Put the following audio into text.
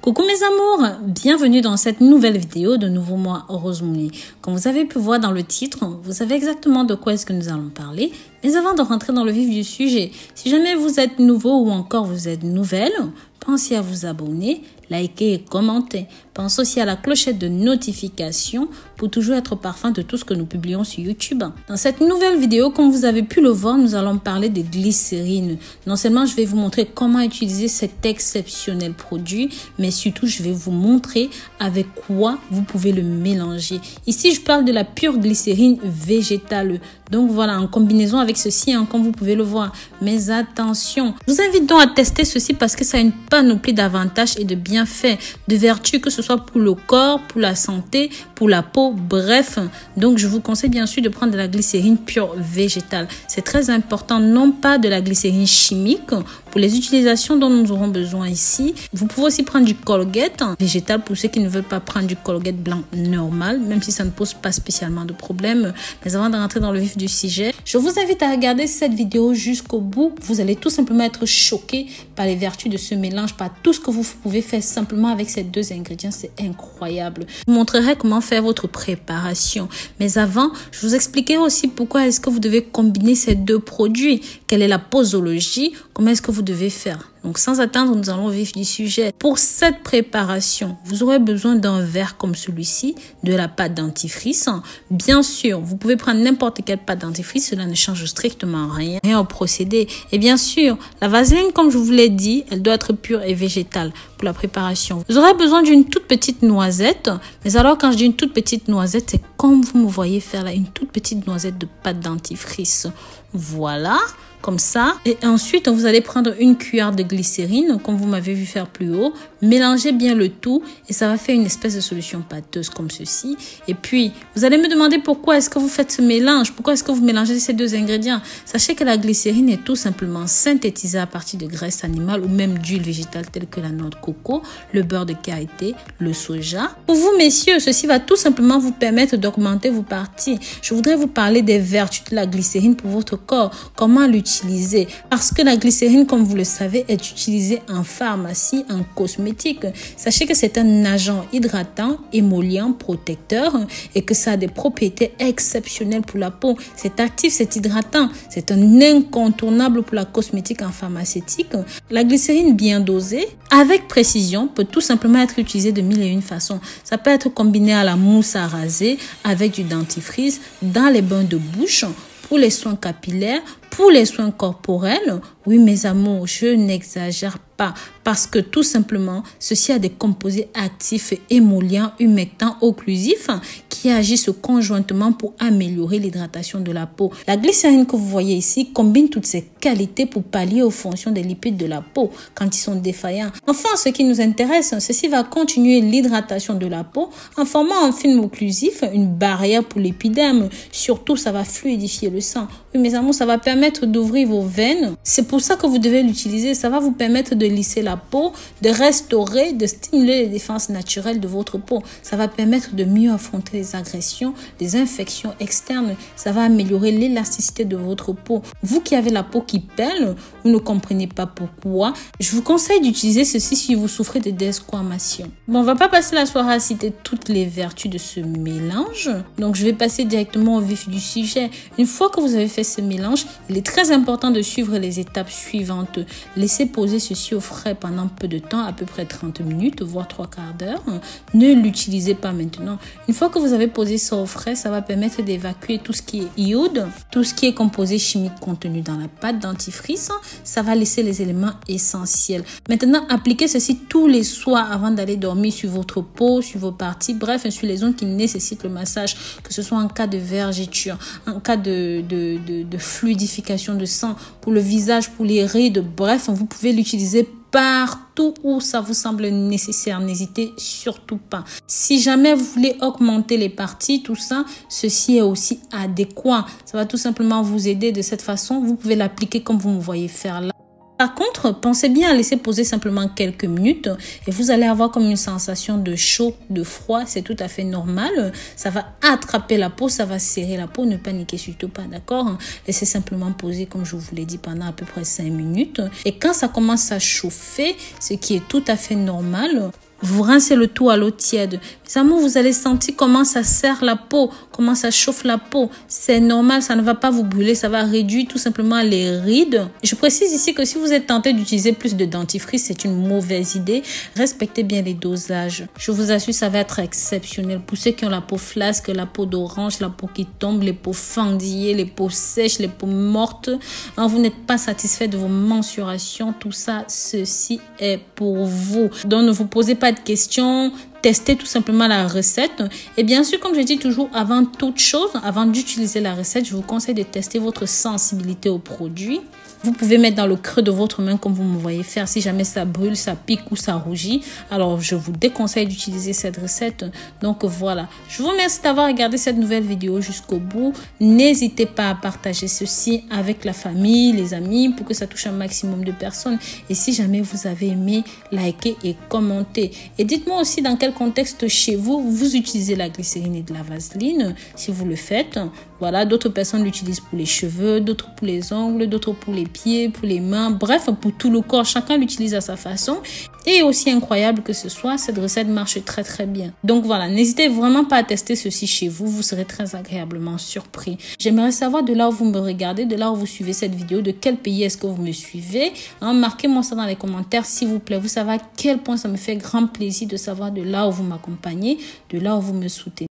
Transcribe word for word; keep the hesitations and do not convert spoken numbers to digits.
Coucou mes amours, bienvenue dans cette nouvelle vidéo de Nouveau Moi Rose Mouni. Comme vous avez pu voir dans le titre, vous savez exactement de quoi est-ce que nous allons parler. Mais avant de rentrer dans le vif du sujet, si jamais vous êtes nouveau ou encore vous êtes nouvelle, pensez à vous abonner, liker et commenter. Pensez aussi à la clochette de notification pour toujours être au parfum de tout ce que nous publions sur YouTube. Dans cette nouvelle vidéo, comme vous avez pu le voir, nous allons parler de glycérine. Non seulement je vais vous montrer comment utiliser cet exceptionnel produit, mais surtout je vais vous montrer avec quoi vous pouvez le mélanger. Ici, je parle de la pure glycérine végétale. Donc voilà, en combinaison avec ceci, hein, comme vous pouvez le voir. Mais attention, je vous invite donc à tester ceci parce que ça a une panoplie d'avantages et de bienfaits, de vertus, que ce soit pour le corps, pour la santé, pour la peau, bref. Donc je vous conseille bien sûr de prendre de la glycérine pure végétale. C'est très important, non pas de la glycérine chimique. Pour les utilisations dont nous aurons besoin ici, vous pouvez aussi prendre du Colgate végétal pour ceux qui ne veulent pas prendre du Colgate blanc normal, même si ça ne pose pas spécialement de problème. Mais avant de rentrer dans le vif du sujet, je vous invite à regarder cette vidéo jusqu'au bout. Vous allez tout simplement être choqué par les vertus de ce mélange, par tout ce que vous pouvez faire simplement avec ces deux ingrédients. C'est incroyable. Je vous montrerai comment faire votre préparation. Mais avant, je vous expliquerai aussi pourquoi est-ce que vous devez combiner ces deux produits. Quelle est la posologie? Comment est-ce que vous devez faire? Donc, sans attendre, nous allons au vif du sujet. Pour cette préparation, vous aurez besoin d'un verre comme celui-ci, de la pâte dentifrice. Bien sûr, vous pouvez prendre n'importe quelle pâte dentifrice, cela ne change strictement rien, rien au procédé. Et bien sûr, la vaseline, comme je vous l'ai dit, elle doit être pure et végétale pour la préparation. Vous aurez besoin d'une toute petite noisette. Mais alors, quand je dis une toute petite noisette, c'est comme vous me voyez faire là, une toute petite noisette de pâte dentifrice. Voilà. Comme ça. Et ensuite, vous allez prendre une cuillère de glycérine, comme vous m'avez vu faire plus haut. Mélangez bien le tout et ça va faire une espèce de solution pâteuse comme ceci. Et puis, vous allez me demander pourquoi est-ce que vous faites ce mélange? Pourquoi est-ce que vous mélangez ces deux ingrédients? Sachez que la glycérine est tout simplement synthétisée à partir de graisse animale ou même d'huile végétale telle que la noix de coco, le beurre de karité, le soja. Pour vous, messieurs, ceci va tout simplement vous permettre d'augmenter vos parties. Je voudrais vous parler des vertus de la glycérine pour votre corps. Comment l'utiliser? Utiliser. Parce que la glycérine, comme vous le savez, est utilisée en pharmacie, en cosmétique. Sachez que c'est un agent hydratant, émollient, protecteur et que ça a des propriétés exceptionnelles pour la peau. C'est actif, c'est hydratant. C'est un incontournable pour la cosmétique en pharmaceutique. La glycérine bien dosée, avec précision, peut tout simplement être utilisée de mille et une façons. Ça peut être combiné à la mousse à raser, avec du dentifrice, dans les bains de bouche, pour les soins capillaires, pour les soins corporels. Oui, mes amours, je n'exagère pas parce que tout simplement, ceci a des composés actifs, émollients, humectants, occlusifs qui agissent conjointement pour améliorer l'hydratation de la peau. La glycérine que vous voyez ici combine toutes ces qualités pour pallier aux fonctions des lipides de la peau quand ils sont défaillants. Enfin, ce qui nous intéresse, ceci va continuer l'hydratation de la peau en formant un film occlusif, une barrière pour l'épiderme. Surtout, ça va fluidifier le sang. Oui, mes amours, ça va permettre d'ouvrir vos veines. C'est pour ça que vous devez l'utiliser. Ça va vous permettre de lisser la peau, de restaurer, de stimuler les défenses naturelles de votre peau. Ça va permettre de mieux affronter les agressions, les infections externes. Ça va améliorer l'élasticité de votre peau. Vous qui avez la peau qui pèle, vous ne comprenez pas pourquoi. Je vous conseille d'utiliser ceci si vous souffrez de desquamation. Bon, on va pas passer la soirée à citer toutes les vertus de ce mélange. Donc, je vais passer directement au vif du sujet. Une fois que vous avez fait ce mélange, il est très important de suivre les étapes suivantes. Laissez poser ceci au frais pendant peu de temps, à peu près trente minutes, voire trois quarts d'heure. Ne l'utilisez pas maintenant. Une fois que vous avez posé ça au frais, ça va permettre d'évacuer tout ce qui est iode, tout ce qui est composé chimique contenu dans la pâte dentifrice. Ça va laisser les éléments essentiels. Maintenant, appliquez ceci tous les soirs avant d'aller dormir sur votre peau, sur vos parties, bref, sur les zones qui nécessitent le massage, que ce soit en cas de vergeture, en cas de, de, de, de fluidification de sang, pour le visage, pour les rides, bref, vous pouvez l'utiliser partout où ça vous semble nécessaire. N'hésitez surtout pas. Si jamais vous voulez augmenter les parties, tout ça, ceci est aussi adéquat. Ça va tout simplement vous aider de cette façon. Vous pouvez l'appliquer comme vous me voyez faire là. Par contre, pensez bien à laisser poser simplement quelques minutes et vous allez avoir comme une sensation de chaud, de froid. C'est tout à fait normal. Ça va attraper la peau, ça va serrer la peau. Ne paniquez surtout pas, d'accord? Laissez simplement poser, comme je vous l'ai dit, pendant à peu près cinq minutes. Et quand ça commence à chauffer, ce qui est tout à fait normal, Vous rincez le tout à l'eau tiède. Mes amours, vous allez sentir comment ça serre la peau, comment ça chauffe la peau. C'est normal, ça ne va pas vous brûler, ça va réduire tout simplement les rides. Je précise ici que si vous êtes tenté d'utiliser plus de dentifrice, c'est une mauvaise idée. Respectez bien les dosages. Je vous assure, ça va être exceptionnel. Pour ceux qui ont la peau flasque, la peau d'orange, la peau qui tombe, les peaux fendillées, les peaux sèches, les peaux mortes, hein, vous n'êtes pas satisfait de vos mensurations, tout ça, ceci est pour vous. Donc ne vous posez pas de questions. Testez tout simplement la recette. Et bien sûr, comme je dis toujours, avant toute chose, avant d'utiliser la recette, je vous conseille de tester votre sensibilité au produit. Vous pouvez mettre dans le creux de votre main comme vous me voyez faire. Si jamais ça brûle, ça pique ou ça rougit, alors je vous déconseille d'utiliser cette recette. Donc voilà, je vous remercie d'avoir regardé cette nouvelle vidéo jusqu'au bout. N'hésitez pas à partager ceci avec la famille, les amis, pour que ça touche un maximum de personnes. Et si jamais vous avez aimé, likez et commentez. Et dites-moi aussi dans quel contexte chez vous, vous utilisez la glycérine et de la vaseline, si vous le faites. Voilà, d'autres personnes l'utilisent pour les cheveux, d'autres pour les ongles, d'autres pour les pieds, pour les mains, bref, pour tout le corps. Chacun l'utilise à sa façon. Et aussi incroyable que ce soit, cette recette marche très très bien. Donc voilà, n'hésitez vraiment pas à tester ceci chez vous, vous serez très agréablement surpris. J'aimerais savoir de là où vous me regardez, de là où vous suivez cette vidéo, de quel pays est-ce que vous me suivez. Hein, marquez-moi ça dans les commentaires s'il vous plaît. Vous savez à quel point ça me fait grand plaisir de savoir de là où vous m'accompagnez, de là où vous me soutenez.